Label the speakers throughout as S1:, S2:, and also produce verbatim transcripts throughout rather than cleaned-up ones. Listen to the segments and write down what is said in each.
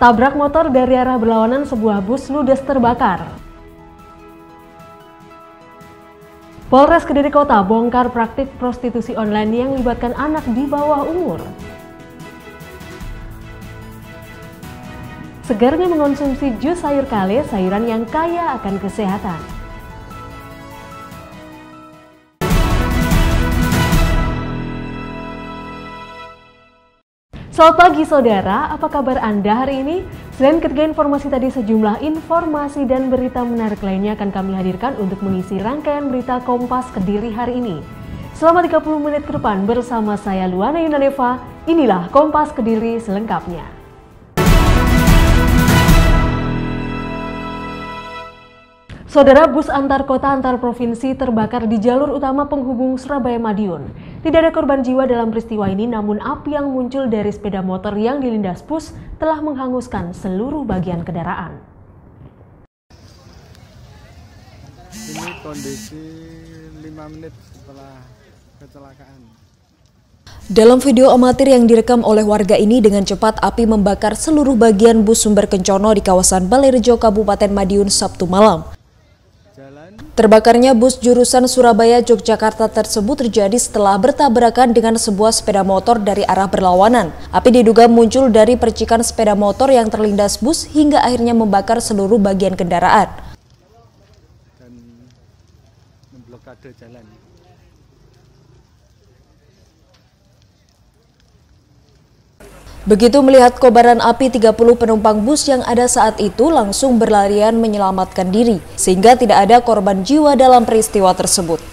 S1: Tabrak motor dari arah berlawanan, sebuah bus ludes terbakar. Polres Kediri Kota bongkar praktik prostitusi online yang melibatkan anak di bawah umur. Segarnya mengonsumsi jus sayur kale, sayuran yang kaya akan kesehatan. Selamat pagi saudara, apa kabar Anda hari ini? Selain ketiga informasi tadi, sejumlah informasi dan berita menarik lainnya akan kami hadirkan untuk mengisi rangkaian berita Kompas Kediri hari ini. Selama tiga puluh menit ke depan bersama saya Luana Yunaneva, inilah Kompas Kediri selengkapnya. Saudara, bus antar kota antar provinsi terbakar di jalur utama penghubung Surabaya-Madiun. Tidak ada korban jiwa dalam peristiwa ini, namun api yang muncul dari sepeda motor yang dilindas bus telah menghanguskan seluruh bagian kendaraan.
S2: Ini kondisi lima menit setelah kecelakaan.
S3: Dalam video amatir yang direkam oleh warga ini, dengan cepat api membakar seluruh bagian bus Sumber Kencono di kawasan Balairejo, Kabupaten Madiun, Sabtu malam. Terbakarnya bus jurusan Surabaya-Yogyakarta tersebut terjadi setelah bertabrakan dengan sebuah sepeda motor dari arah berlawanan. Api diduga muncul dari percikan sepeda motor yang terlindas bus hingga akhirnya membakar seluruh bagian kendaraan.
S2: Dan memblokade jalan.
S3: Begitu melihat kobaran api, tiga puluh penumpang bus yang ada saat itu langsung berlarian menyelamatkan diri, sehingga tidak ada korban jiwa dalam peristiwa tersebut.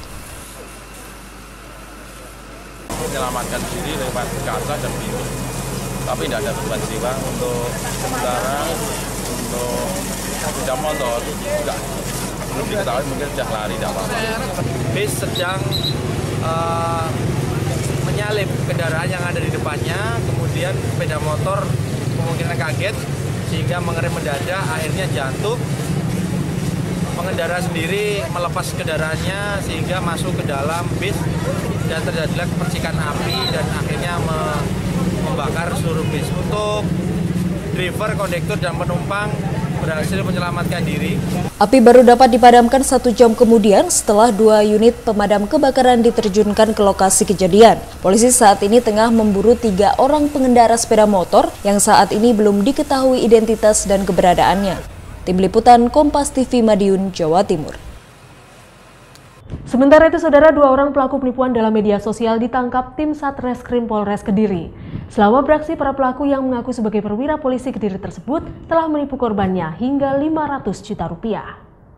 S4: Menyelamatkan diri lewat kaca dan pintu, tapi tidak ada korban jiwa. Untuk sementara, untuk sepeda motor juga belum diketahui, mungkin sudah lari, tidak apa-apa.
S5: Bis sedang uh, menyalip kendaraan yang ada di depannya, kemudian sepeda motor kemungkinan kaget sehingga mengerem mendadak, akhirnya jatuh. Pengendara sendiri melepas kendaraannya sehingga masuk ke dalam bis dan terjadilah percikan api dan akhirnya membakar seluruh bis. Untuk driver, kondektur, dan penumpang berhasil menyelamatkan diri.
S3: Api baru dapat dipadamkan satu jam kemudian setelah dua unit pemadam kebakaran diterjunkan ke lokasi kejadian. Polisi saat ini tengah memburu tiga orang pengendara sepeda motor yang saat ini belum diketahui identitas dan keberadaannya. Tim Liputan Kompas T V Madiun, Jawa Timur.
S1: Sementara itu, saudara, dua orang pelaku penipuan dalam media sosial ditangkap tim Satreskrim Polres Kediri. Selama beraksi, para pelaku yang mengaku sebagai perwira polisi Kediri tersebut telah menipu korbannya hingga lima ratus juta rupiah.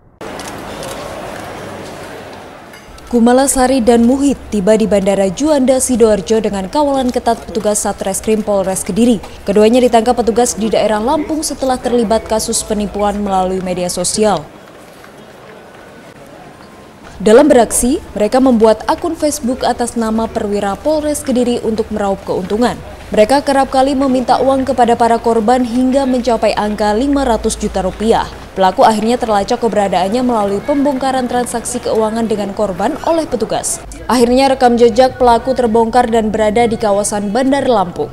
S3: Kumala Sari dan Muhid tiba di Bandara Juanda Sidoarjo dengan kawalan ketat petugas Satreskrim Polres Kediri. Keduanya ditangkap petugas di daerah Lampung setelah terlibat kasus penipuan melalui media sosial. Dalam beraksi, mereka membuat akun Facebook atas nama perwira Polres Kediri untuk meraup keuntungan. Mereka kerap kali meminta uang kepada para korban hingga mencapai angka lima ratus juta rupiah. Pelaku akhirnya terlacak keberadaannya melalui pembongkaran transaksi keuangan dengan korban oleh petugas. Akhirnya rekam jejak pelaku terbongkar dan berada di kawasan Bandar Lampung.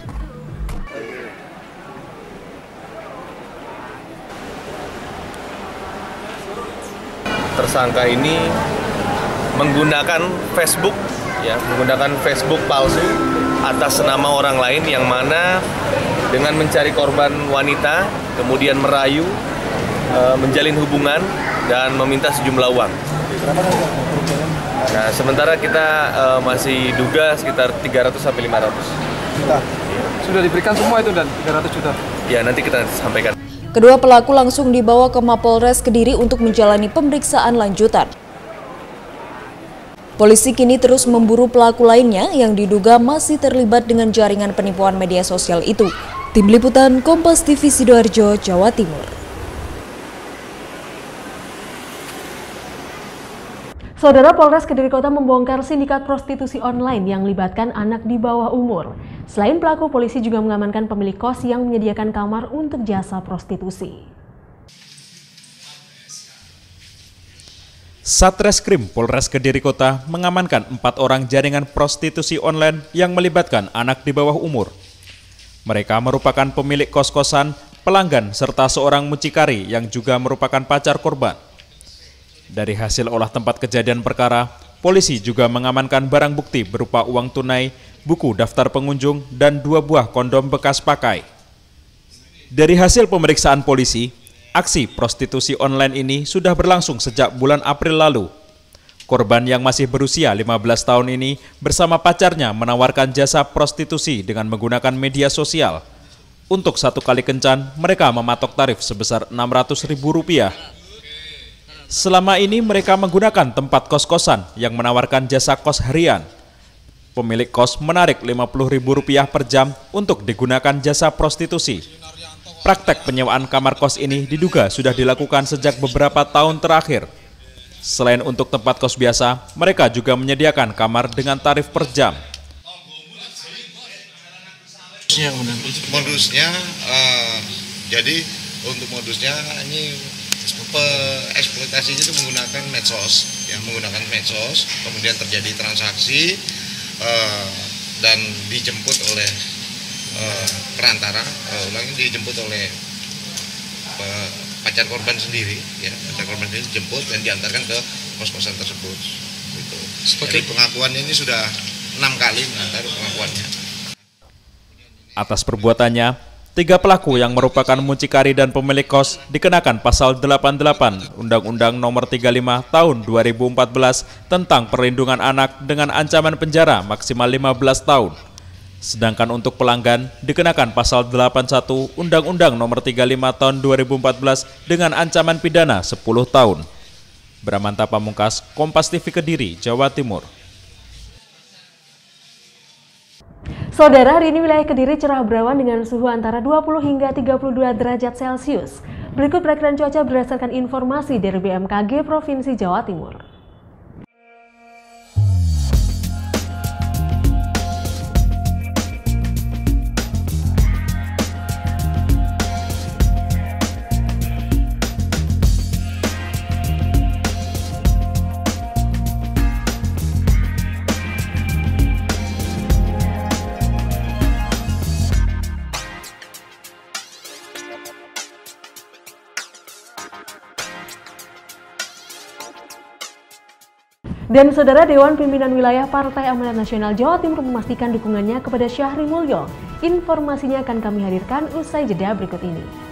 S4: Tersangka ini menggunakan Facebook, ya, menggunakan Facebook palsu atas nama orang lain, yang mana dengan mencari korban wanita, kemudian merayu, e, menjalin hubungan dan meminta sejumlah uang. Nah, sementara kita e, masih duga sekitar tiga ratus sampai lima ratus
S2: Juta. Sudah diberikan semua itu dan tiga ratus juta.
S4: Ya, nanti kita sampaikan.
S3: Kedua pelaku langsung dibawa ke Mapolres Kediri untuk menjalani pemeriksaan lanjutan. Polisi kini terus memburu pelaku lainnya yang diduga masih terlibat dengan jaringan penipuan media sosial itu. Tim Liputan Kompas T V Sidoarjo, Jawa Timur.
S1: Saudara, Polres Kediri Kota membongkar sindikat prostitusi online yang melibatkan anak di bawah umur. Selain pelaku, polisi juga mengamankan pemilik kos yang menyediakan kamar untuk jasa prostitusi.
S6: Satreskrim Polres Kediri Kota mengamankan empat orang jaringan prostitusi online yang melibatkan anak di bawah umur. Mereka merupakan pemilik kos-kosan pelanggan, serta seorang mucikari yang juga merupakan pacar korban. Dari hasil olah tempat kejadian perkara, polisi juga mengamankan barang bukti berupa uang tunai, buku daftar pengunjung, dan dua buah kondom bekas pakai. Dari hasil pemeriksaan polisi, aksi prostitusi online ini sudah berlangsung sejak bulan April lalu. Korban yang masih berusia lima belas tahun ini bersama pacarnya menawarkan jasa prostitusi dengan menggunakan media sosial. Untuk satu kali kencan, mereka mematok tarif sebesar enam ratus ribu rupiah. Selama ini mereka menggunakan tempat kos-kosan yang menawarkan jasa kos harian. Pemilik kos menarik lima puluh ribu rupiah per jam untuk digunakan jasa prostitusi. Praktek penyewaan kamar kos ini diduga sudah dilakukan sejak beberapa tahun terakhir. Selain untuk tempat kos biasa, mereka juga menyediakan kamar dengan tarif per jam.
S7: Modusnya, uh, jadi untuk modusnya ini eksploitasinya itu menggunakan medsos, ya menggunakan medsos, kemudian terjadi transaksi uh, dan dijemput oleh uh, perantara, uh, ulangi dijemput oleh uh, pacar korban sendiri, ya pacar korban sendiri dijemput dan diantarkan ke kos-kosan tersebut. Gitu. Jadi pengakuannya ini sudah enam kali mengantar pengakuannya.
S6: Atas perbuatannya, tiga pelaku yang merupakan mucikari dan pemilik kos dikenakan pasal delapan puluh delapan Undang-Undang Nomor tiga puluh lima Tahun dua ribu empat belas tentang perlindungan anak dengan ancaman penjara maksimal lima belas tahun. Sedangkan untuk pelanggan dikenakan pasal delapan puluh satu Undang-Undang Nomor tiga puluh lima Tahun dua ribu empat belas dengan ancaman pidana sepuluh tahun. Bramanta Pamungkas, Kompas T V Kediri, Jawa Timur.
S1: Saudara, hari ini wilayah Kediri cerah berawan dengan suhu antara dua puluh hingga tiga puluh dua derajat Celcius. Berikut perakiran cuaca berdasarkan informasi dari B M K G Provinsi Jawa Timur. Dan Saudara, Dewan Pimpinan Wilayah Partai Amanat Nasional Jawa Timur memastikan dukungannya kepada Syahri Mulyo. Informasinya akan kami hadirkan usai jeda berikut ini.